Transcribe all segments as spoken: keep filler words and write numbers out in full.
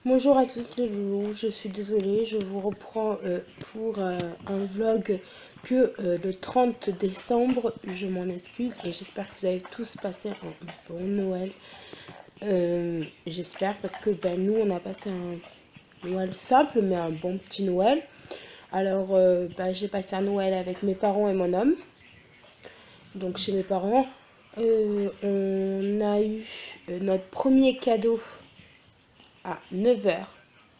Bonjour à tous les loulous, je suis désolée, je vous reprends euh, pour euh, un vlog que euh, le trente décembre, je m'en excuse et j'espère que vous avez tous passé un bon Noël. Euh, j'espère parce que ben, nous on a passé un Noël simple mais un bon petit Noël. Alors euh, ben, j'ai passé un Noël avec mes parents et mon homme, donc chez mes parents. Euh, on a eu euh, notre premier cadeau à neuf heures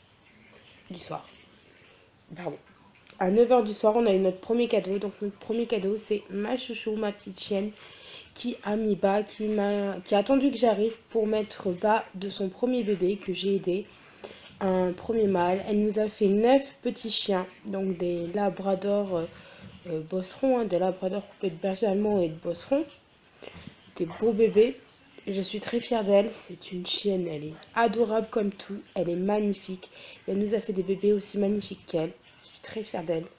du soir. Pardon. À neuf heures du soir, on a eu notre premier cadeau. Donc notre premier cadeau, c'est ma chouchou, ma petite chienne, qui a mis bas, qui m'a, qui a attendu que j'arrive pour mettre bas de son premier bébé que j'ai aidé, un premier mâle. Elle nous a fait neuf petits chiens, donc des labradors euh, euh, bosserons, hein, des labradors coupés de berger allemand et de bosserons, des beaux bébés. Je suis très fière d'elle, c'est une chienne, elle est adorable comme tout, elle est magnifique. Elle nous a fait des bébés aussi magnifiques qu'elle, je suis très fière d'elle.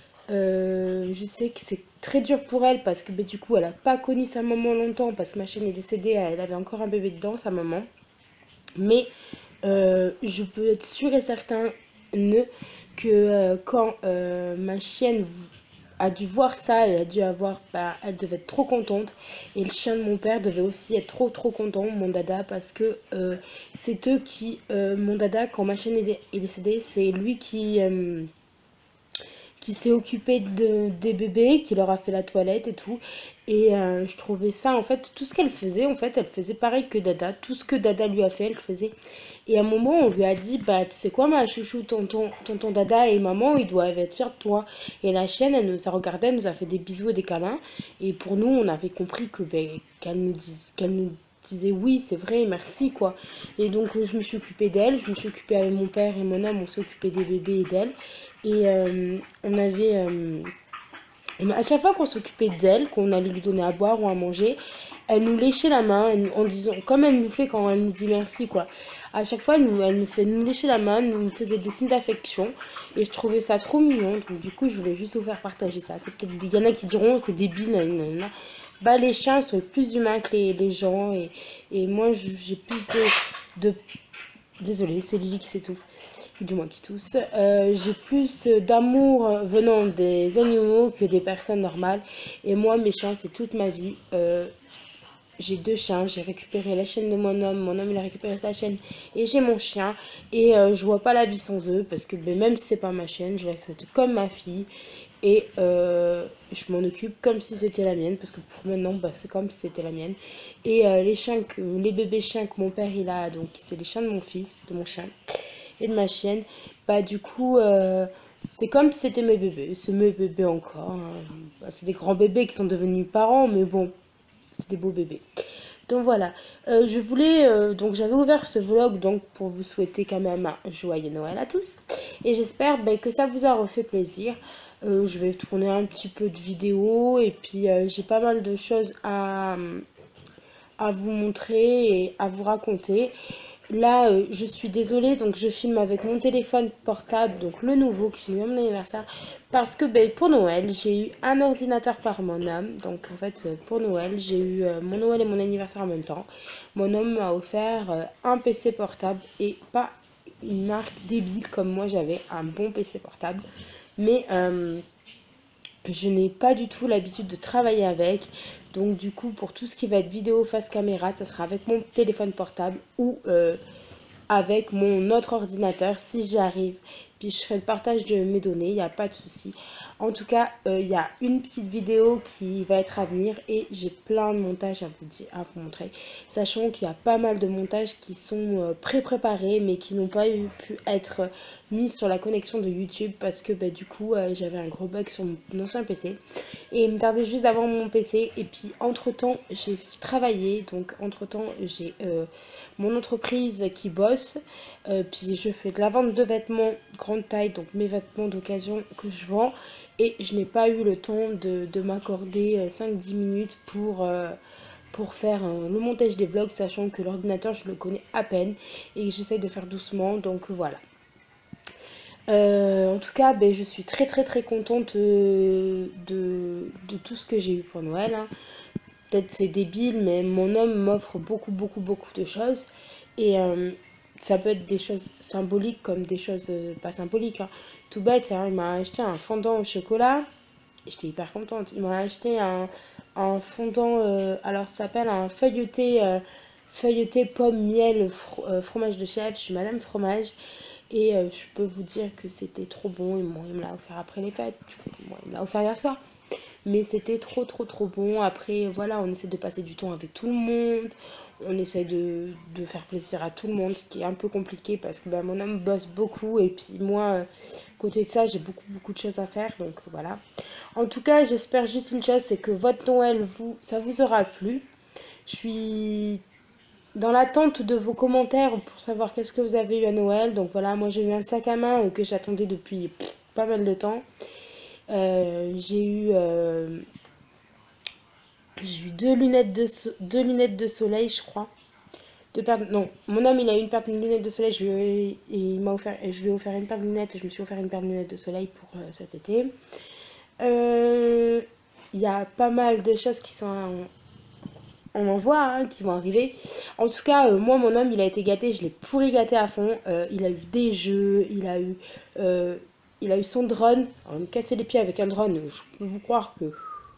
Euh, je sais que c'est très dur pour elle parce que bah, du coup elle n'a pas connu sa maman longtemps parce que ma chienne est décédée, elle avait encore un bébé dedans, sa maman. Mais euh, je peux être sûre et certain que euh, quand euh, ma chienne a dû voir ça, elle a dû avoir, bah, elle devait être trop contente. Et le chien de mon père devait aussi être trop trop content, mon dada, parce que euh, c'est eux qui, euh, mon dada, quand ma chienne est, est décédée, c'est lui qui... Euh, qui s'est occupé de, des bébés, qui leur a fait la toilette et tout. Et euh, je trouvais ça, en fait, tout ce qu'elle faisait, en fait, elle faisait pareil que Dada. Tout ce que Dada lui a fait, elle faisait. Et à un moment, on lui a dit, bah, tu sais quoi, ma chouchou, tonton, tonton Dada et maman, ils doivent être fiers de toi. Et la chienne, elle nous a regardé, elle nous a fait des bisous et des câlins. Et pour nous, on avait compris que, bah, qu'elle nous dise, qu'elle nous disait oui, c'est vrai, merci, quoi. Et donc, je me suis occupée d'elle, je me suis occupée avec mon père et mon homme, on s'est occupé des bébés et d'elle. Et euh, on avait... Euh, on, à chaque fois qu'on s'occupait d'elle, qu'on allait lui donner à boire ou à manger, elle nous léchait la main elle, en disant, comme elle nous fait quand elle nous dit merci, quoi. À chaque fois, elle nous, elle nous fait nous lécher la main, nous faisait des signes d'affection. Et je trouvais ça trop mignon. Donc du coup, je voulais juste vous faire partager ça. C'est peut-être il y en a qui diront, c'est débile. Nan, nan, nan. Bah, les chiens sont plus humains que les, les gens. Et, et moi, j'ai plus de... de... Désolée, c'est Lily qui s'étouffe. Du moins qui tousse. Euh, j'ai plus d'amour venant des animaux que des personnes normales. Et moi, mes chiens, c'est toute ma vie. Euh, j'ai deux chiens. J'ai récupéré la chienne de mon homme. Mon homme, il a récupéré sa chienne. Et j'ai mon chien. Et euh, je vois pas la vie sans eux. Parce que ben, même si c'est pas ma chienne, je l'accepte comme ma fille. Et euh, je m'en occupe comme si c'était la mienne. Parce que pour maintenant, bah, c'est comme si c'était la mienne. Et euh, les chiens, que, les bébés chiens que mon père, il a, donc c'est les chiens de mon fils, de mon chien et de ma chienne, bah du coup euh, c'est comme si c'était mes bébés, c'est mes bébés encore, hein. Bah, c'est des grands bébés qui sont devenus parents, mais bon, c'est des beaux bébés. Donc voilà, euh, je voulais, euh, donc j'avais ouvert ce vlog donc pour vous souhaiter quand même un joyeux Noël à tous, et j'espère bah, que ça vous a refait plaisir. Euh, je vais tourner un petit peu de vidéos, et puis euh, j'ai pas mal de choses à, à vous montrer et à vous raconter. Là, euh, je suis désolée, donc je filme avec mon téléphone portable, donc le nouveau que j'ai eu à mon anniversaire, parce que ben, pour Noël, j'ai eu un ordinateur par mon homme. Donc en fait, euh, pour Noël, j'ai eu euh, mon Noël et mon anniversaire en même temps. Mon homme m'a offert euh, un P C portable et pas une marque débile comme moi, j'avais un bon P C portable. Mais euh, je n'ai pas du tout l'habitude de travailler avec. Donc du coup, pour tout ce qui va être vidéo face caméra, ça sera avec mon téléphone portable ou euh, avec mon autre ordinateur si j'y arrive. Puis je ferai le partage de mes données, il n'y a pas de souci. En tout cas, euh, il y a une petite vidéo qui va être à venir et j'ai plein de montages à vous, dire, à vous montrer. Sachant qu'il y a pas mal de montages qui sont euh, pré-préparés mais qui n'ont pas eu, pu être mis sur la connexion de YouTube parce que bah, du coup euh, j'avais un gros bug sur mon ancien P C. Et il me tardait juste d'avoir mon P C. Et puis entre temps, j'ai travaillé. Donc entre temps, j'ai... Euh, mon entreprise qui bosse, euh, puis je fais de la vente de vêtements grande taille, donc mes vêtements d'occasion que je vends, et je n'ai pas eu le temps de, de m'accorder cinq dix minutes pour, euh, pour faire euh, le montage des vlogs, sachant que l'ordinateur je le connais à peine et que j'essaye de faire doucement, donc voilà. Euh, en tout cas, ben, je suis très très très contente euh, de, de tout ce que j'ai eu pour Noël, hein. Peut-être c'est débile, mais mon homme m'offre beaucoup, beaucoup, beaucoup de choses. Et, euh, ça peut être des choses symboliques comme des choses euh, pas symboliques. Hein. Tout bête, hein, il m'a acheté un fondant au chocolat. J'étais hyper contente. Il m'a acheté un, un fondant, euh, alors ça s'appelle un feuilleté, euh, feuilleté pomme, miel, fro euh, fromage de chèvre. Je suis Madame Fromage. Et euh, je peux vous dire que c'était trop bon. Bon, il me l'a offert après les fêtes. Bon, il me l'a offert hier soir. Mais c'était trop, trop, trop bon. Après, voilà, on essaie de passer du temps avec tout le monde. On essaie de, de faire plaisir à tout le monde, ce qui est un peu compliqué parce que ben, mon homme bosse beaucoup. Et puis moi, euh, côté de ça, j'ai beaucoup, beaucoup de choses à faire. Donc voilà. En tout cas, j'espère juste une chose, c'est que votre Noël, vous, ça vous aura plu. Je suis dans l'attente de vos commentaires pour savoir qu'est-ce que vous avez eu à Noël. Donc voilà, moi j'ai eu un sac à main euh, que j'attendais depuis pff, pas mal de temps. Euh, j'ai eu, euh, j'ai eu deux lunettes de, so deux lunettes de soleil, je crois. Deux paires de... Non, mon homme il a eu une paire de lunettes de soleil. Je lui ai, il m'a offert, je lui ai offert une paire de lunettes et je me suis offert une paire de lunettes de soleil pour euh, cet été. Euh, Il y a pas mal de choses qui sont... On en voit hein, qui vont arriver. En tout cas, euh, moi, mon homme, il a été gâté. Je l'ai pourri gâté à fond. Euh, il a eu des jeux. Il a eu, euh, il a eu son drone. Alors, il me cassait les pieds avec un drone. Je peux vous croire que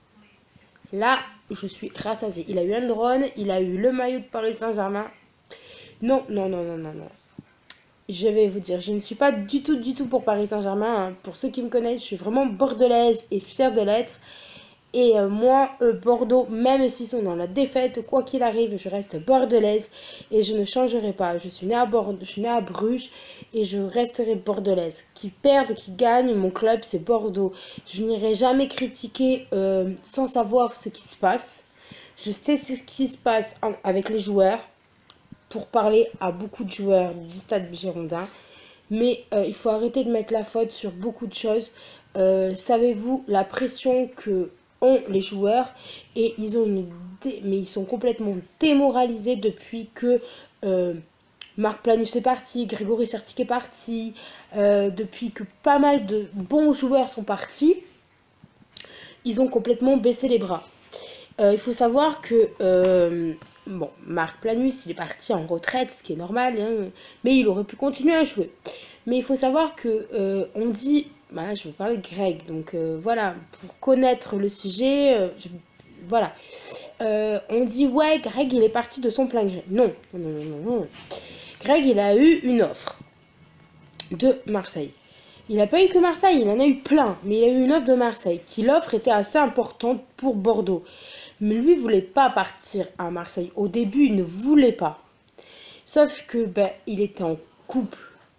là, je suis rassasiée. Il a eu un drone. Il a eu le maillot de Paris Saint-Germain. Non, non, non, non, non, non. Je vais vous dire, je ne suis pas du tout, du tout pour Paris Saint-Germain. Hein. Pour ceux qui me connaissent, je suis vraiment bordelaise et fière de l'être. Et euh, moi, euh, Bordeaux, même s'ils sont dans la défaite, quoi qu'il arrive, je reste bordelaise et je ne changerai pas. Je suis née à Bordeaux, je suis née à Bruges et je resterai bordelaise. Qui perde, qui gagne, mon club c'est Bordeaux. Je n'irai jamais critiquer euh, sans savoir ce qui se passe. Je sais ce qui se passe en, avec les joueurs pour parler à beaucoup de joueurs du stade Girondin. Mais euh, il faut arrêter de mettre la faute sur beaucoup de choses. Euh, savez-vous la pression que ont les joueurs et ils ont une dé... mais ils sont complètement démoralisés depuis que euh, Marc Planus est parti, Grégory Sertic est parti, euh, depuis que pas mal de bons joueurs sont partis, ils ont complètement baissé les bras. Euh, il faut savoir que euh, bon, Marc Planus il est parti en retraite, ce qui est normal, hein, mais il aurait pu continuer à jouer. Mais il faut savoir que euh, on dit, bah là je vais parler de Greg, donc euh, voilà, pour connaître le sujet, euh, je, voilà, euh, on dit ouais Greg il est parti de son plein gré. Non, non, non, non, non. Greg il a eu une offre de Marseille. Il n'a pas eu que Marseille, il en a eu plein, mais il a eu une offre de Marseille, qui l'offre était assez importante pour Bordeaux. Mais lui ne voulait pas partir à Marseille. Au début, il ne voulait pas. Sauf que ben, il était en couple.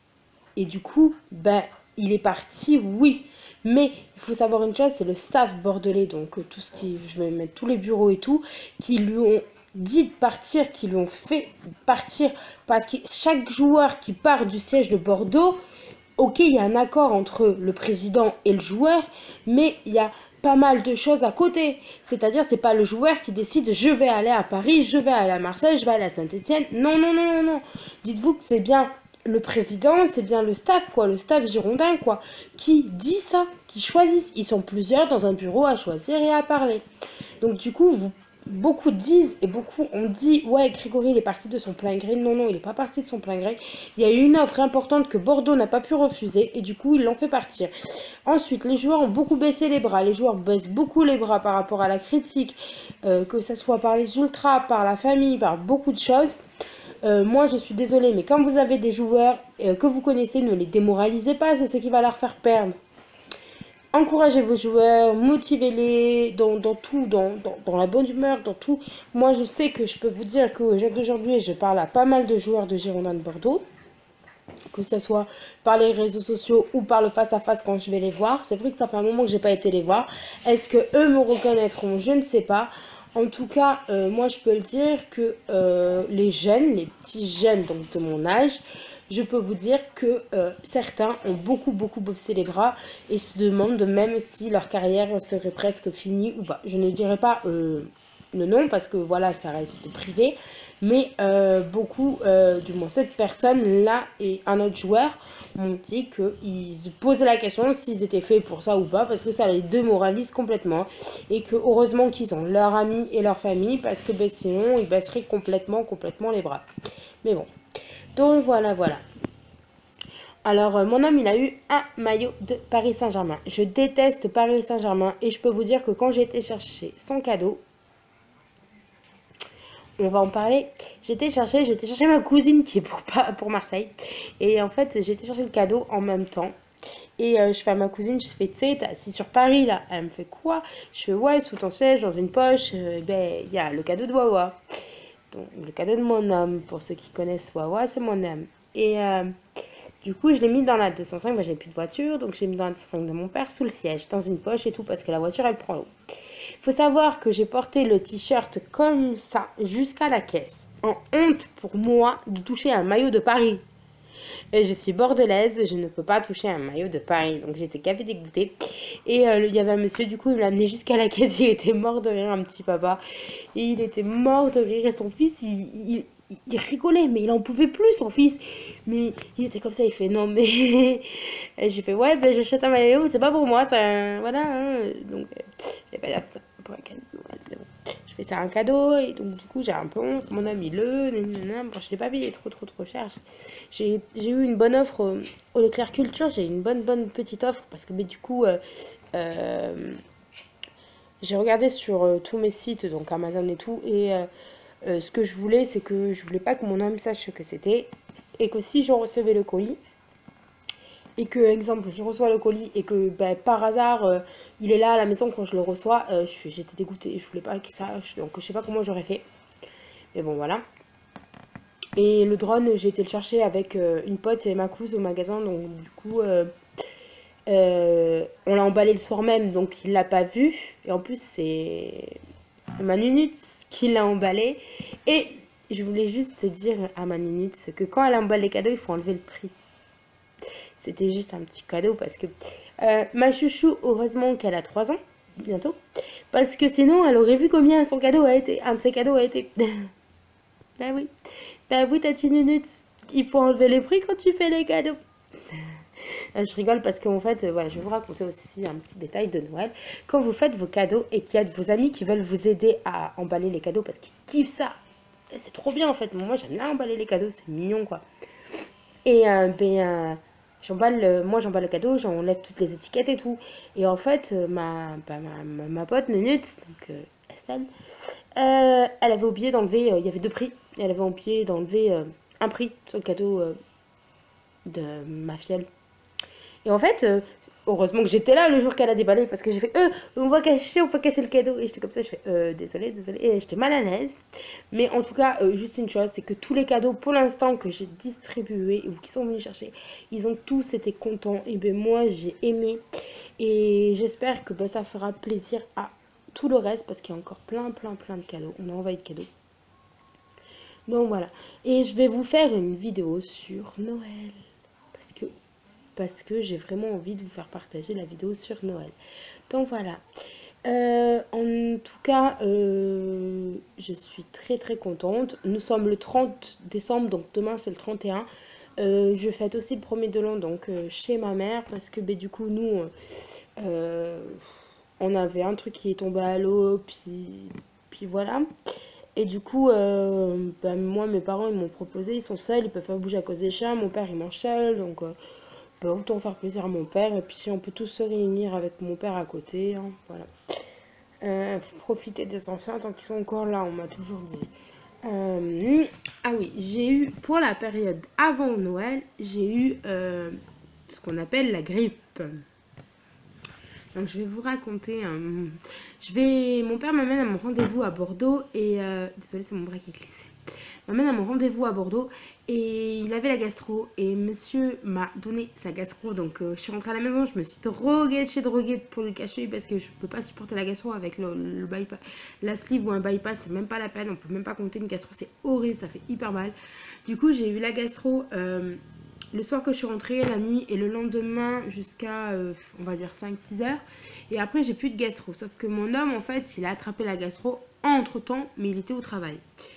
Et du coup, ben, il est parti, oui. Mais il faut savoir une chose, c'est le staff bordelais, donc tout ce qui, je vais mettre tous les bureaux et tout, qui lui ont dit de partir, qui lui ont fait partir. Parce que chaque joueur qui part du siège de Bordeaux, ok, il y a un accord entre le président et le joueur, mais il y a pas mal de choses à côté. C'est-à-dire, c'est pas le joueur qui décide je vais aller à Paris, je vais aller à Marseille, je vais aller à Saint-Etienne. Non, non, non, non, non. Dites-vous que c'est bien le président, c'est bien le staff, quoi, le staff girondin, quoi, qui dit ça, qui choisissent. Ils sont plusieurs dans un bureau à choisir et à parler. Donc, du coup, vous, beaucoup disent et beaucoup ont dit ouais, Grégory il est parti de son plein gré. Non, non, il n'est pas parti de son plein gré. Il y a eu une offre importante que Bordeaux n'a pas pu refuser et du coup, ils l'ont fait partir. Ensuite, les joueurs ont beaucoup baissé les bras. Les joueurs baissent beaucoup les bras par rapport à la critique, euh, que ce soit par les ultras, par la famille, par beaucoup de choses. Euh, moi, je suis désolée, mais quand vous avez des joueurs euh, que vous connaissez, ne les démoralisez pas, c'est ce qui va leur faire perdre. Encouragez vos joueurs, motivez-les dans, dans tout, dans, dans, dans la bonne humeur, dans tout. Moi, je sais que je peux vous dire qu'au jour d'aujourd'hui, je parle à pas mal de joueurs de Girondins de Bordeaux, que ce soit par les réseaux sociaux ou par le face-à-face quand je vais les voir. C'est vrai que ça fait un moment que j'ai pas été les voir. Est-ce que eux me reconnaîtront? Je ne sais pas. En tout cas, euh, moi, je peux le dire que euh, les jeunes, les petits jeunes donc de mon âge, je peux vous dire que euh, certains ont beaucoup, beaucoup bossé les bras et se demandent même si leur carrière serait presque finie ou pas. Je ne dirais pas euh, le nom parce que voilà, ça reste privé. Mais euh, beaucoup, euh, du moins cette personne-là et un autre joueur m'ont dit qu'ils se posaient la question s'ils étaient faits pour ça ou pas, parce que ça les démoralise complètement. Et que heureusement qu'ils ont leurs amis et leur famille, parce que ben, sinon ils baisseraient complètement, complètement les bras. Mais bon. Donc voilà, voilà. Alors, euh, mon homme, il a eu un maillot de Paris Saint-Germain. Je déteste Paris Saint-Germain et je peux vous dire que quand j'ai été chercher son cadeau, on va en parler. J'étais chercher, j'étais chercher ma cousine qui est pour, pour Marseille. Et en fait, j'ai été chercher le cadeau en même temps. Et euh, je fais à ma cousine, je fais, tu sais, t'es assis sur Paris là. Elle me fait quoi? Je fais, ouais, sous ton siège, dans une poche, euh, ben, il y a le cadeau de Wawa. Donc, le cadeau de mon homme, pour ceux qui connaissent Wawa, c'est mon homme. Et euh, du coup, je l'ai mis dans la deux cent cinq, moi j'avais plus de voiture, donc je l'ai mis dans la deux cent cinq de mon père, sous le siège, dans une poche et tout, parce que la voiture, elle prend l'eau. Il faut savoir que j'ai porté le t-shirt comme ça, jusqu'à la caisse. En honte pour moi de toucher un maillot de Paris. Et je suis bordelaise, je ne peux pas toucher un maillot de Paris. Donc j'étais café dégoûtée. Et euh, il y avait un monsieur, du coup, il m'a amené jusqu'à la caisse. Il était mort de rire, un petit papa. Et il était mort de rire. Et son fils, il, il, il rigolait, mais il en pouvait plus, son fils. Mais il était comme ça, il fait non, mais. Et j'ai fait ouais, ben j'achète un maillot, c'est pas pour moi, ça. Voilà. Hein. Donc, euh, je vais pas dire ça pour un cadeau. Je fais ça un cadeau, et donc du coup, j'ai un peu honte. Mon ami le. Bon, je l'ai pas payé trop, trop, trop cher. J'ai eu une bonne offre au, au Leclerc Culture, j'ai une bonne, bonne petite offre parce que mais du coup. Euh, euh, j'ai regardé sur euh, tous mes sites, donc Amazon et tout, et euh, euh, ce que je voulais, c'est que je voulais pas que mon homme sache ce que c'était, et que si je recevais le colis, et que, exemple, je reçois le colis, et que ben, par hasard, euh, il est là à la maison quand je le reçois, euh, j'étais dégoûtée, je voulais pas qu'il sache, donc je sais pas comment j'aurais fait, mais bon, voilà. Et le drone, j'ai été le chercher avec euh, une pote et ma cousine au magasin, donc du coup... Euh, Euh, on l'a emballé le soir même, donc il l'a pas vu. Et en plus, c'est ma Nunutz qui l'a emballé. Et je voulais juste dire à ma Nunutz que quand elle emballe les cadeaux, il faut enlever le prix. C'était juste un petit cadeau parce que euh, ma chouchou, heureusement qu'elle a trois ans, bientôt. Parce que sinon, elle aurait vu combien son cadeau a été. Un de ses cadeaux a été. Ben oui. Ben oui, Tati Nunutz. Il faut enlever les prix quand tu fais les cadeaux. Je rigole parce qu'en fait, euh, voilà, je vais vous raconter aussi un petit détail de Noël. Quand vous faites vos cadeaux et qu'il y a de vos amis qui veulent vous aider à emballer les cadeaux parce qu'ils kiffent ça, c'est trop bien en fait. Moi, j'aime bien emballer les cadeaux, c'est mignon quoi. Et euh, ben, euh, j'emballe, euh, moi j'emballe le cadeau, j'enlève toutes les étiquettes et tout. Et en fait, euh, ma, bah, ma, ma, ma pote Nunutz, donc euh, Estelle, euh, elle avait oublié d'enlever, euh, il y avait deux prix, elle avait oublié d'enlever euh, un prix sur le cadeau euh, de ma fielle. Et en fait, euh, heureusement que j'étais là le jour qu'elle a déballé parce que j'ai fait euh, on va cacher, on va cacher le cadeau. Et j'étais comme ça, je fais euh, désolé, désolé. Et j'étais mal à l'aise. Mais en tout cas, euh, juste une chose, c'est que tous les cadeaux pour l'instant que j'ai distribués ou qui sont venus chercher, ils ont tous été contents. Et ben moi, j'ai aimé. Et j'espère que ben, ça fera plaisir à tout le reste parce qu'il y a encore plein, plein, plein de cadeaux. On a envoyé de cadeaux. Donc voilà. Et je vais vous faire une vidéo sur Noël. Parce que parce que j'ai vraiment envie de vous faire partager la vidéo sur Noël. Donc voilà. Euh, en tout cas, euh, je suis très très contente. Nous sommes le trente décembre, donc demain c'est le trente et un. Euh, je fête aussi le premier de l'an, donc euh, chez ma mère, parce que ben, du coup, nous, euh, on avait un truc qui est tombé à l'eau, puis, puis voilà. Et du coup, euh, ben, moi, mes parents, ils m'ont proposé, ils sont seuls, ils peuvent pas bouger à cause des chats. Mon père, il mange seul, donc... Euh, bah, autant faire plaisir à mon père, et puis si on peut tous se réunir avec mon père à côté, hein, voilà. Euh, profiter des anciens tant qu'ils sont encore là, on m'a toujours dit. Euh, ah oui, j'ai eu, pour la période avant Noël, j'ai eu euh, ce qu'on appelle la grippe. Donc je vais vous raconter, un... je vais, mon père m'amène à mon rendez-vous à Bordeaux, et, euh... désolé c'est mon bras qui est glissé. M'amène à mon rendez-vous à Bordeaux et il avait la gastro et monsieur m'a donné sa gastro, donc euh, je suis rentrée à la maison, je me suis droguée de chez droguée pour le cacher parce que je peux pas supporter la gastro avec le, le bypass, la sleeve ou un bypass, c'est même pas la peine, on peut même pas compter une gastro, c'est horrible, ça fait hyper mal. Du coup j'ai eu la gastro euh, le soir que je suis rentrée, la nuit et le lendemain jusqu'à euh, on va dire cinq six heures, et après j'ai plus de gastro, sauf que mon homme en fait il a attrapé la gastro entre temps mais il était au travail.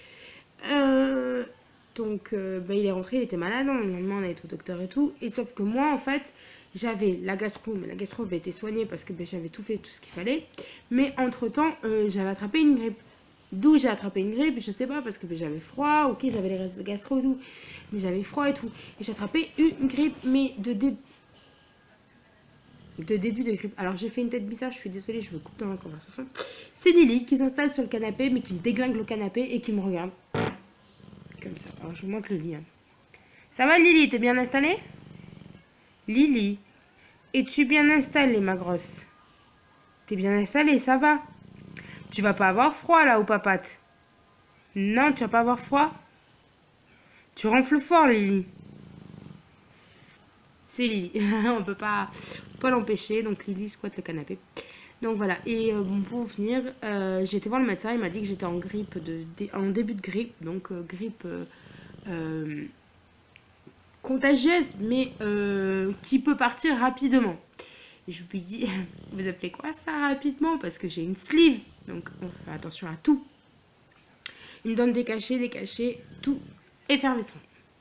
Euh, donc euh, bah, il est rentré, il était malade, le lendemain on a été au docteur et tout, et sauf que moi en fait j'avais la gastro, mais la gastro avait été soignée parce que bah, j'avais tout fait, tout ce qu'il fallait, mais entre temps euh, j'avais attrapé une grippe. D'où j'ai attrapé une grippe, je sais pas, parce que j'avais froid, ok, j'avais les restes de gastro et tout, mais j'avais froid et tout. Et j'ai attrapé une grippe, mais de, dé... de début de grippe. Alors j'ai fait une tête bizarre, je suis désolée, je me coupe dans la conversation. C'est Lily qui s'installe sur le canapé, mais qui me déglingue le canapé et qui me regarde. Comme ça. Alors je vous montre le lit. Hein. Ça va Lily, t'es bien installée? Lily, es-tu bien installée ma grosse? T'es bien installée, ça va? Tu vas pas avoir froid là, ou papate? Non, tu vas pas avoir froid? Tu ronfles fort, Lily. C'est Lily. On peut pas, pas l'empêcher. Donc Lily squatte le canapé. Donc voilà. Et euh, bon, pour finir, euh, j'ai été voir le médecin. Il m'a dit que j'étais en grippe, de, de, en début de grippe. Donc euh, grippe euh, euh, contagieuse, mais euh, qui peut partir rapidement. Et je lui dis, vous appelez quoi ça rapidement? Parce que j'ai une sleeve. Donc on fait attention à tout. Il me donne des cachets, des cachets, tout effervescent.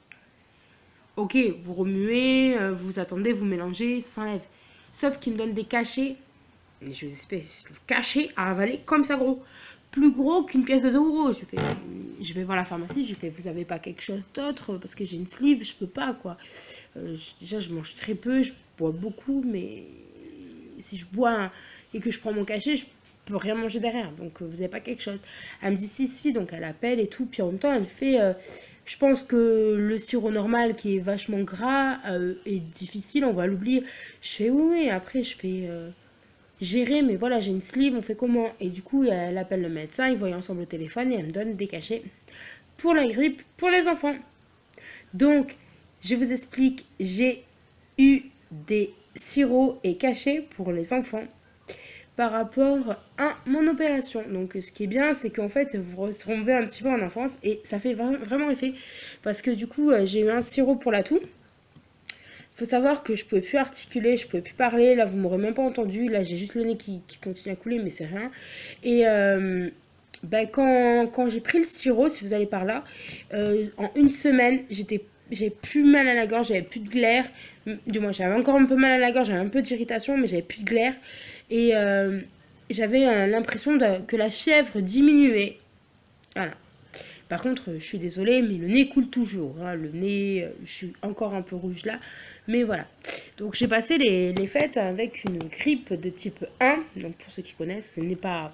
Ok, vous remuez, vous attendez, vous mélangez, ça s'enlève. Sauf qu'il me donne des cachets, je vous explique, cachets à avaler comme ça gros. Plus gros qu'une pièce de deux euros. Je, fais, je vais voir la pharmacie, je lui fais, vous avez pas quelque chose d'autre? Parce que j'ai une sleeve, je peux pas quoi. Euh, je, déjà, je mange très peu, je bois beaucoup, mais si je bois et que je prends mon cachet, je peux rien manger derrière. Donc, euh, vous avez pas quelque chose. Elle me dit si, si, donc elle appelle et tout. Puis en même temps, elle fait... Euh, je pense que le sirop normal qui est vachement gras euh, est difficile, on va l'oublier. Je fais oui, oui, après je fais euh, gérer, mais voilà, j'ai une sleeve, on fait comment? Et du coup, elle appelle le médecin, ils voient ensemble au téléphone et elle me donne des cachets pour la grippe, pour les enfants. Donc, je vous explique, j'ai eu des sirops et cachets pour les enfants par rapport à mon opération. Donc ce qui est bien, c'est qu'en fait vous retrouvez un petit peu en enfance et ça fait vraiment effet parce que du coup j'ai eu un sirop pour la toux. Il faut savoir que je pouvais plus articuler, je pouvais plus parler, là vous m'aurez même pas entendu, là j'ai juste le nez qui, qui continue à couler mais c'est rien. Et euh, ben, quand, quand j'ai pris le sirop, si vous allez par là, euh, en une semaine j'étais j'ai plus mal à la gorge, j'avais plus de glaire, du moins j'avais encore un peu mal à la gorge, j'avais un peu d'irritation mais j'avais plus de glaire. Et euh, j'avais euh, l'impression que la fièvre diminuait. Voilà. Par contre, je suis désolée, mais le nez coule toujours. Hein. Le nez, je suis encore un peu rouge là. Mais voilà. Donc j'ai passé les, les fêtes avec une grippe de type un. Donc pour ceux qui connaissent, ce n'est pas...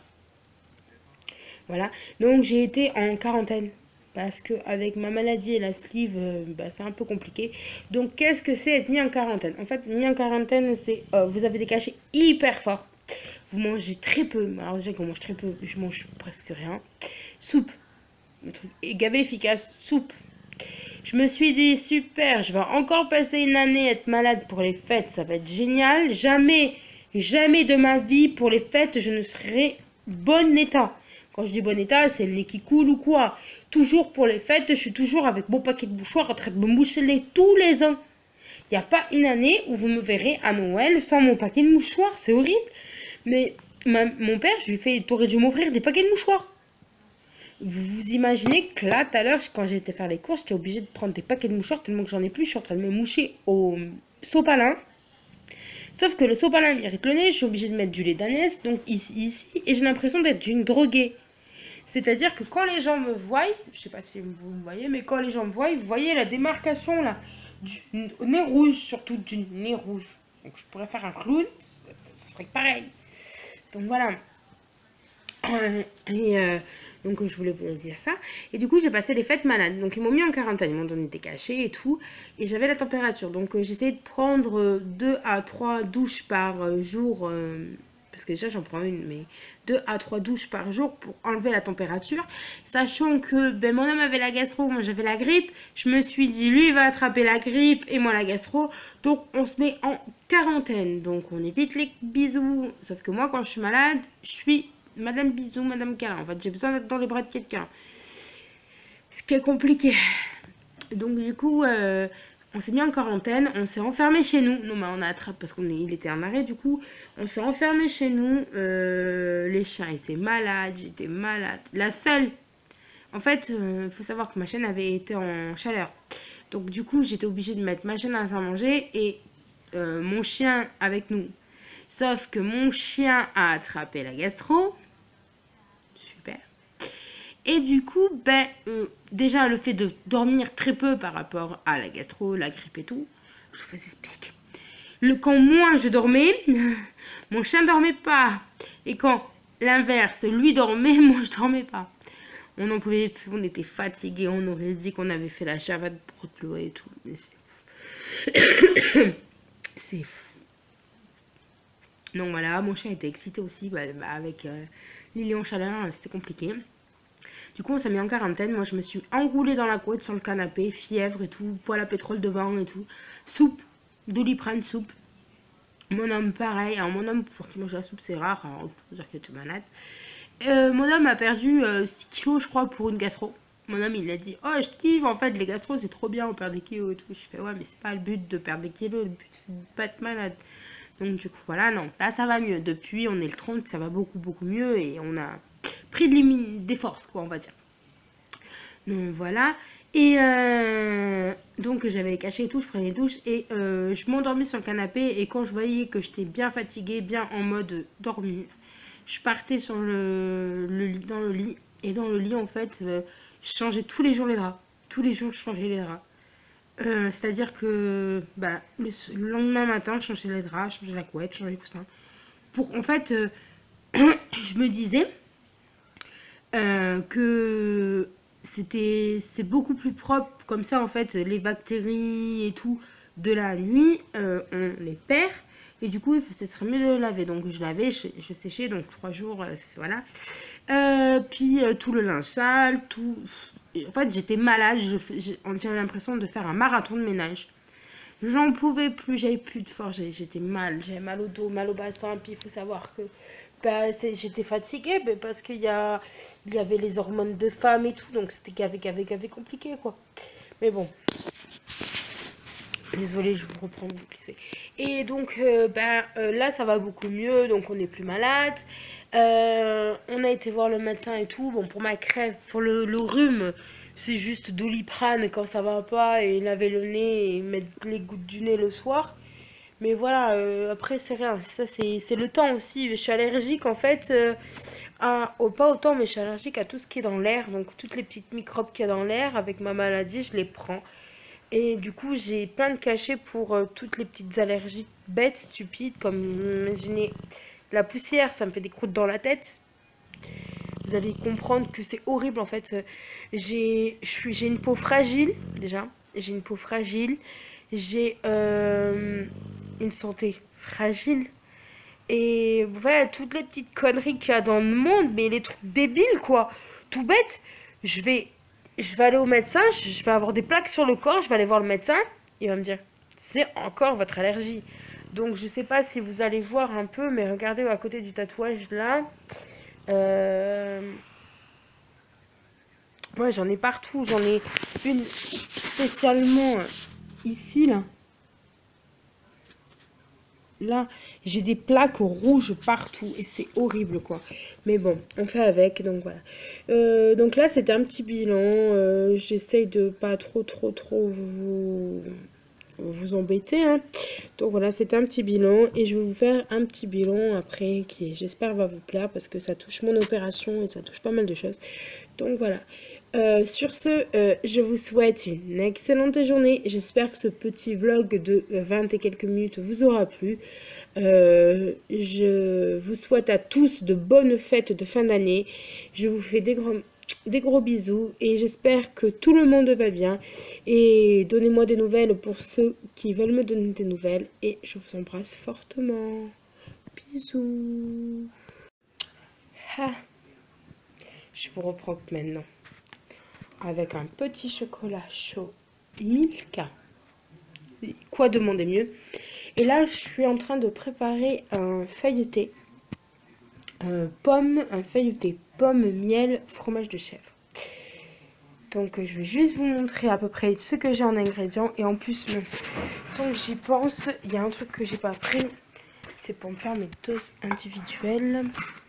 Voilà. Donc j'ai été en quarantaine. Parce qu'avec ma maladie et la sleeve, euh, bah, c'est un peu compliqué. Donc, qu'est-ce que c'est être mis en quarantaine? En fait, mis en quarantaine, c'est euh, vous avez des cachets hyper forts. Vous mangez très peu. Alors, déjà qu'on mange très peu, je mange presque rien. Soupe. Le truc est gavé efficace. Soupe. Je me suis dit, super, je vais encore passer une année à être malade pour les fêtes. Ça va être génial. Jamais, jamais de ma vie, pour les fêtes, je ne serai bon état. Quand je dis bon état, c'est le nez qui coule ou quoi. Toujours pour les fêtes, je suis toujours avec mon paquet de mouchoirs en train de me moucher les tous les ans. Il n'y a pas une année où vous me verrez à Noël sans mon paquet de mouchoirs. C'est horrible. Mais ma, mon père, je lui ai fait, t'aurais dû m'offrir des paquets de mouchoirs. Vous vous imaginez que là, tout à l'heure, quand j'ai été faire les courses, j'étais obligée de prendre des paquets de mouchoirs tellement que j'en ai plus. Je suis en train de me moucher au sopalin. Sauf que le sopalin m'irrite le nez, je suis obligée de mettre du lait d'ânesse, donc ici, ici, et j'ai l'impression d'être une droguée. C'est-à-dire que quand les gens me voient, je sais pas si vous me voyez, mais quand les gens me voient, vous voyez la démarcation là, du nez rouge, surtout du nez rouge. Donc je pourrais faire un clown, ça, ça serait pareil. Donc voilà. Et euh, donc je voulais vous dire ça. Et du coup j'ai passé les fêtes malades. Donc ils m'ont mis en quarantaine, ils m'ont donné des cachets et tout. Et j'avais la température. Donc euh, j'essayais de prendre deux à trois douches par euh, jour. Euh, parce que déjà j'en prends une, mais deux à trois douches par jour pour enlever la température. Sachant que ben, mon homme avait la gastro, moi j'avais la grippe. Je me suis dit, lui il va attraper la grippe et moi la gastro. Donc on se met en quarantaine. Donc on évite les bisous. Sauf que moi quand je suis malade, je suis Madame Bisou, Madame Câlin. En fait, j'ai besoin d'être dans les bras de quelqu'un. Ce qui est compliqué. Donc, du coup, euh, on s'est mis en quarantaine. On s'est enfermé chez nous. Non, mais on a attrapé parce qu'il était en arrêt. Du coup, on s'est enfermé chez nous. Euh, les chiens étaient malades. J'étais malade. La seule. En fait, il euh, faut savoir que ma chienne avait été en chaleur. Donc, du coup, j'étais obligée de mettre ma chienne à manger et euh, mon chien avec nous. Sauf que mon chien a attrapé la gastro. Super. Et du coup, ben, euh, déjà le fait de dormir très peu par rapport à la gastro, la grippe et tout, je vous explique. Le, quand moi je dormais, mon chien dormait pas. Et quand l'inverse, lui dormait, moi je dormais pas. On n'en pouvait plus, on était fatigués, on aurait dit qu'on avait fait la chavade pour Chloé et tout. Mais c'est c'est fou. Donc voilà, mon chien était excité aussi bah, bah, avec euh, Lily en chaleur, c'était compliqué. Du coup, on s'est mis en quarantaine. Moi, je me suis enroulée dans la couette sur le canapé, fièvre et tout, poêle à pétrole devant et tout. Soupe, Doliprane, soupe. Mon homme, pareil. Alors, mon homme, pour qui mange la soupe, c'est rare. Alors, pour dire qu'il était malade. Euh, mon homme a perdu euh, six kilos, je crois, pour une gastro. Mon homme, il a dit, oh, je kiffe, en fait, les gastros, c'est trop bien, on perd des kilos et tout. Je fais, ouais, mais c'est pas le but de perdre des kilos, le but, c'est de pas être malade. Donc, du coup, voilà, non, là, ça va mieux. Depuis, on est le trente, ça va beaucoup, beaucoup mieux et on a pris de des forces, quoi, on va dire. Donc, voilà. Et euh, donc, j'avais caché et tout, je prenais les douches et euh, je m'endormais sur le canapé. Et quand je voyais que j'étais bien fatiguée, bien en mode dormir, je partais sur le, le lit, dans le lit. Et dans le lit, en fait, euh, je changeais tous les jours les draps. Tous les jours, je changeais les draps. Euh, C'est-à-dire que bah, le, le lendemain matin, je changeais les draps, je changeais la couette, je changeais les coussins. Pour, en fait, euh, je me disais euh, que c'était c'est beaucoup plus propre. Comme ça, en fait, les bactéries et tout de la nuit, euh, on les perd. Et du coup, ce serait mieux de le laver. Donc, je lavais, je, je séchais, donc trois jours, euh, voilà. Euh, puis, euh, tout le linge sale, tout... En fait, j'étais malade, j'avais l'impression de faire un marathon de ménage. J'en pouvais plus, j'avais plus de force, j'étais mal, j'avais mal au dos, mal au bassin. Puis, il faut savoir que bah, j'étais fatiguée bah, parce qu'il y, a, il y avait les hormones de femme et tout. Donc, c'était gavé, gavé, gavé compliqué, quoi. Mais bon... Désolée, je vous reprends vous glisser. Et donc, euh, ben, euh, là, ça va beaucoup mieux. Donc, on n'est plus malade. Euh, on a été voir le médecin et tout. Bon, pour ma crève, pour le, le rhume, c'est juste Doliprane quand ça va pas et laver le nez et mettre les gouttes du nez le soir. Mais voilà, euh, après, c'est rien. Ça, c'est le temps aussi. Je suis allergique, en fait, euh, à, oh, pas autant, mais je suis allergique à tout ce qui est dans l'air. Donc, toutes les petites microbes qu'il y a dans l'air, avec ma maladie, je les prends. Et du coup, j'ai plein de cachets pour euh, toutes les petites allergies bêtes, stupides, comme imaginez la poussière, ça me fait des croûtes dans la tête. Vous allez comprendre que c'est horrible en fait. J'ai une peau fragile déjà, j'ai une peau fragile, j'ai euh, une santé fragile. Et voilà, toutes les petites conneries qu'il y a dans le monde, mais les trucs débiles quoi, tout bête. Je vais... Je vais aller au médecin, je vais avoir des plaques sur le corps, je vais aller voir le médecin, il va me dire, c'est encore votre allergie. Donc je sais pas si vous allez voir un peu, mais regardez à côté du tatouage là. Euh... Ouais, j'en ai partout, j'en ai une spécialement ici là. Là, j'ai des plaques rouges partout et c'est horrible quoi. Mais bon, on fait avec, donc voilà. Euh, donc là, c'était un petit bilan. Euh, J'essaye de pas trop, trop, trop vous, vous embêter. Hein. Donc voilà, c'était un petit bilan et je vais vous faire un petit bilan après qui, j'espère, va vous plaire parce que ça touche mon opération et ça touche pas mal de choses. Donc voilà. Euh, sur ce, euh, je vous souhaite une excellente journée. J'espère que ce petit vlog de vingt et quelques minutes vous aura plu. Euh, je vous souhaite à tous de bonnes fêtes de fin d'année. Je vous fais des gros, des gros bisous et j'espère que tout le monde va bien. Et donnez-moi des nouvelles pour ceux qui veulent me donner des nouvelles. Et je vous embrasse fortement. Bisous. Ah. Je vous reprends maintenant avec un petit chocolat chaud Milka. Quoi demander mieux? Et là, je suis en train de préparer un feuilleté euh, pomme, un feuilleté pomme, miel, fromage de chèvre. Donc, je vais juste vous montrer à peu près ce que j'ai en ingrédients. Et en plus, tant que j'y pense, il y a un truc que j'ai pas pris. C'est pour me faire mes doses individuelles.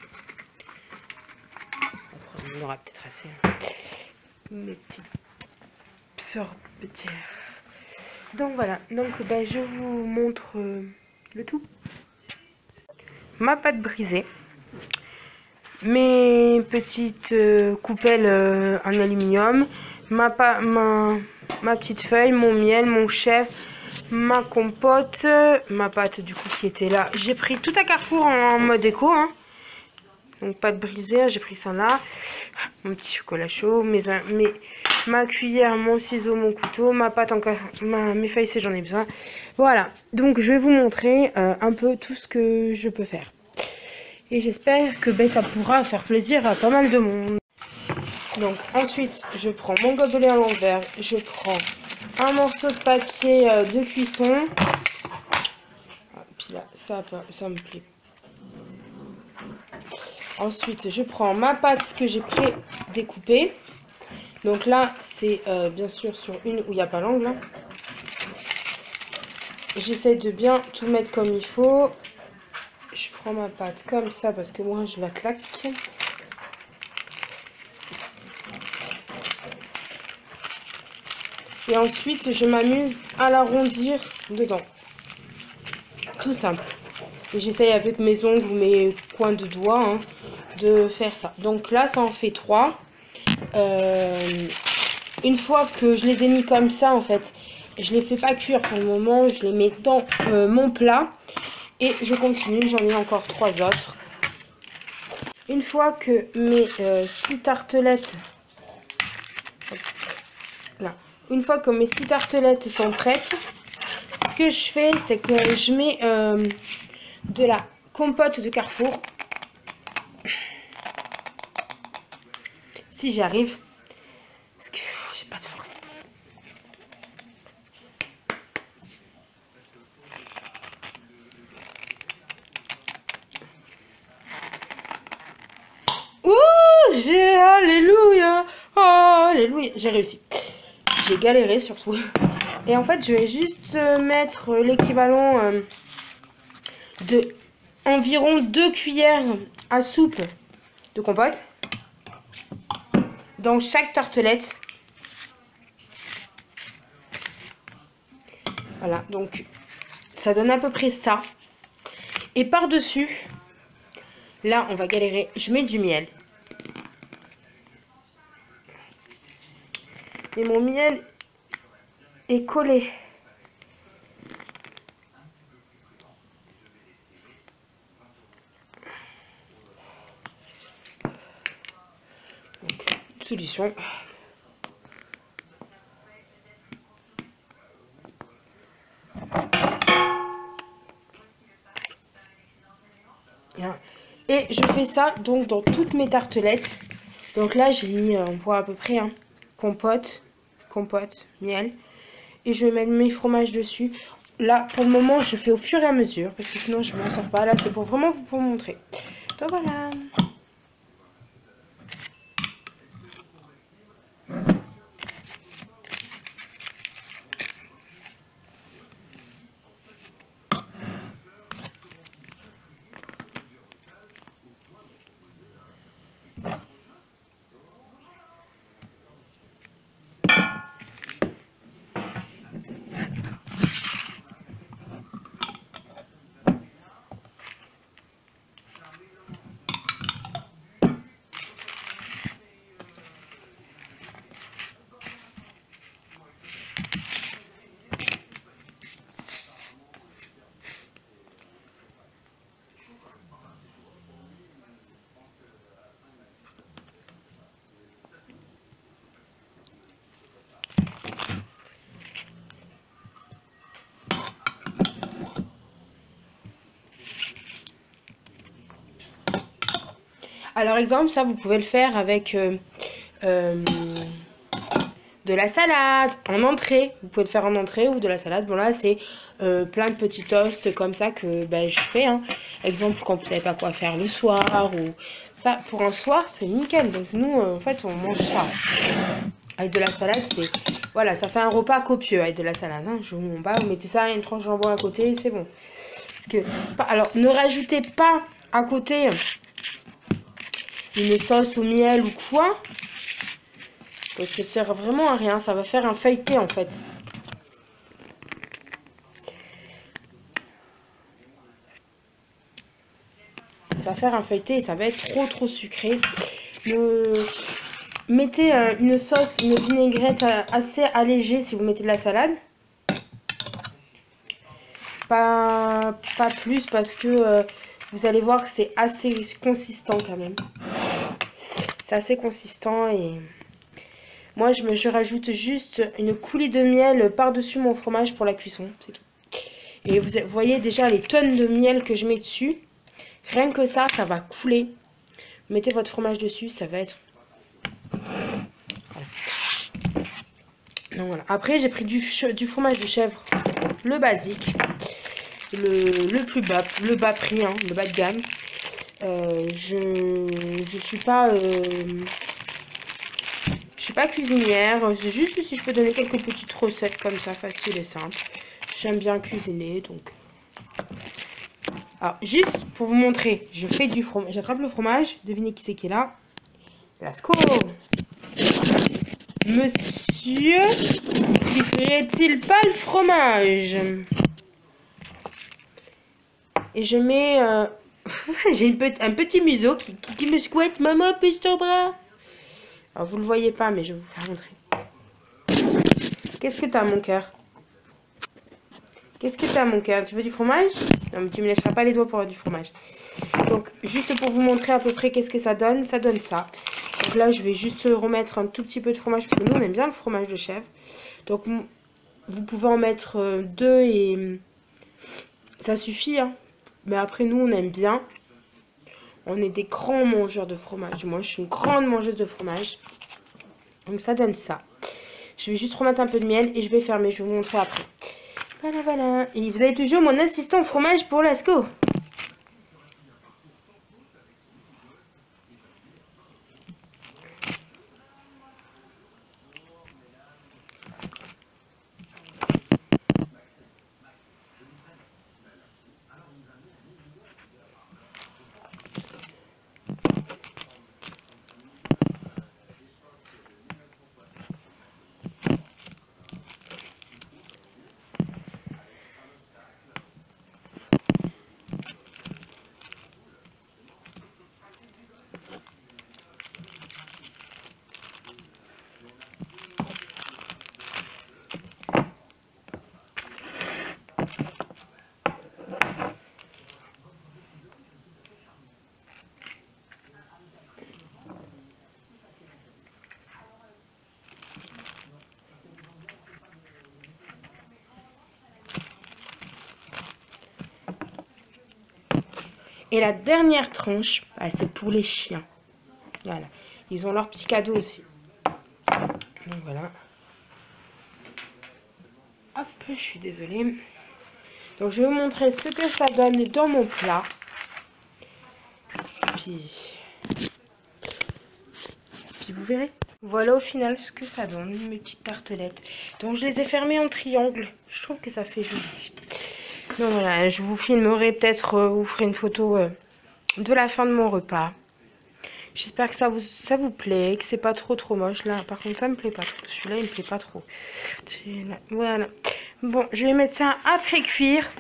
On aura peut-être assez. Mes petites sorbetières. Donc voilà, donc ben, je vous montre euh, le tout. Ma pâte brisée. mes petites euh, coupelles euh, en aluminium, ma, ma, ma petite feuille, mon miel, mon chef, ma compote, ma pâte du coup qui était là. J'ai pris tout à Carrefour en, en mode éco, hein. Donc pas de brisé, j'ai pris ça là. Mon petit chocolat chaud, mes, mes, ma cuillère, mon ciseau, mon couteau, ma pâte en ma, mes feuilles si j'en ai besoin. Voilà, donc je vais vous montrer euh, un peu tout ce que je peux faire. Et j'espère que ben, ça pourra faire plaisir à pas mal de monde. Donc ensuite, je prends mon gobelet à l'envers, je prends un morceau de papier euh, de cuisson. Ah, puis là, ça, ça me plaît. Ensuite, je prends ma pâte que j'ai pré-découpée. Donc là, c'est euh, bien sûr sur une où il n'y a pas l'angle. Hein. J'essaie de bien tout mettre comme il faut. Je prends ma pâte comme ça parce que moi, je la claque. Et ensuite, je m'amuse à l'arrondir dedans. Tout simple. Et j'essaye avec mes ongles ou mes coins de doigts hein, de faire ça. Donc là, ça en fait trois. Euh, une fois que je les ai mis comme ça, en fait, je les fais pas cuire pour le moment. Je les mets dans euh, mon plat. Et je continue. J'en ai encore trois autres. Une fois que mes euh, six tartelettes... Là. Une fois que mes six tartelettes sont prêtes, ce que je fais, c'est que je mets euh, de la compote de Carrefour. Si j'y arrive. Parce que j'ai pas de force. Ouh, j'ai alléluia. Oh, alléluia. J'ai réussi. J'ai galéré surtout. Et en fait, je vais juste mettre l'équivalent euh, de environ deux cuillères à soupe de compote dans chaque tartelette. Voilà, donc ça donne à peu près ça. Et par-dessus, là, on va galérer. Je mets du miel. Et mon miel est collé. Donc, solution. Et je fais ça donc dans toutes mes tartelettes. Donc là, j'ai mis, on voit à peu près, hein, compote, compote, miel. Et je vais mettre mes fromages dessus. Là, pour le moment, je fais au fur et à mesure. Parce que sinon, je ne m'en sors pas. Là, c'est pour vraiment vous pour montrer. Donc voilà. Alors exemple, ça vous pouvez le faire avec euh, euh, de la salade en entrée. Vous pouvez le faire en entrée ou de la salade. Bon là c'est euh, plein de petits toasts comme ça que ben, je fais. Hein. Exemple quand vous savez pas quoi faire le soir ou ça pour un soir c'est nickel. Donc nous euh, en fait on mange ça avec de la salade. C'est voilà, ça fait un repas copieux avec de la salade. Hein. Je vous bats, vous mettez ça une tranche de jambon à côté, c'est bon. Parce que alors ne rajoutez pas à côté une sauce au miel ou quoi, parce que ça sert vraiment à rien, ça va faire un feuilleté en fait. va faire un feuilleté et ça va être trop trop sucré. Le... Mettez euh, une sauce, une vinaigrette euh, assez allégée si vous mettez de la salade. Pas, pas plus parce que euh, vous allez voir que c'est assez consistant quand même. C'est assez consistant et moi je, me, je rajoute juste une coulée de miel par-dessus mon fromage pour la cuisson. C'est tout. Et vous voyez déjà les tonnes de miel que je mets dessus. Rien que ça, ça va couler. Vous mettez votre fromage dessus, ça va être... Voilà. Donc voilà. Après, j'ai pris du, du fromage de chèvre, le basique, le, le plus bas, le bas prix, hein, le bas de gamme. Euh, je je suis pas euh, je suis pas cuisinière, c'est juste si je peux donner quelques petites recettes comme ça, faciles et simples. J'aime bien cuisiner, donc. Alors, juste pour vous montrer, je fais du fromage, j'attrape le fromage, devinez qui c'est qui est là. Lasco. Monsieur, livrerait-il pas le fromage? Et je mets... Euh... J'ai un petit museau qui, qui, qui me squatte. Maman, pousse ton bras. Alors, vous le voyez pas, mais je vais vous faire montrer. Qu'est-ce que t'as, mon cœur? Qu'est-ce que t'as, mon cœur? Tu veux du fromage? Non, mais tu me lècheras pas les doigts pour avoir du fromage. Donc, juste pour vous montrer à peu près qu'est-ce que ça donne, ça donne ça. Donc là, je vais juste remettre un tout petit peu de fromage, parce que nous, on aime bien le fromage de chèvre. Donc, vous pouvez en mettre deux et ça suffit, hein. Mais après, nous, on aime bien. On est des grands mangeurs de fromage. Moi, je suis une grande mangeuse de fromage. Donc, ça donne ça. Je vais juste remettre un peu de miel et je vais fermer. Je vais vous montrer après. Voilà, voilà. Et vous avez toujours mon assistant fromage pour Lasco. Et la dernière tranche, bah, c'est pour les chiens. Voilà. Ils ont leur petit cadeau aussi. Donc voilà. Hop, je suis désolée. Donc je vais vous montrer ce que ça donne dans mon plat. Puis, Puis vous verrez. Voilà au final ce que ça donne, mes petites tartelettes. Donc je les ai fermées en triangle. Je trouve que ça fait joli. Donc voilà, je vous filmerai peut-être, euh, vous ferez une photo euh, de la fin de mon repas. J'espère que ça vous, ça vous plaît, que c'est pas trop trop moche. Là, par contre, ça me plaît pas trop. Celui-là, il me plaît pas trop. Voilà. Bon, je vais mettre ça après cuire.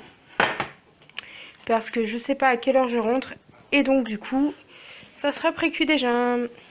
Parce que je sais pas à quelle heure je rentre. Et donc, du coup, ça sera pré-cuit déjà.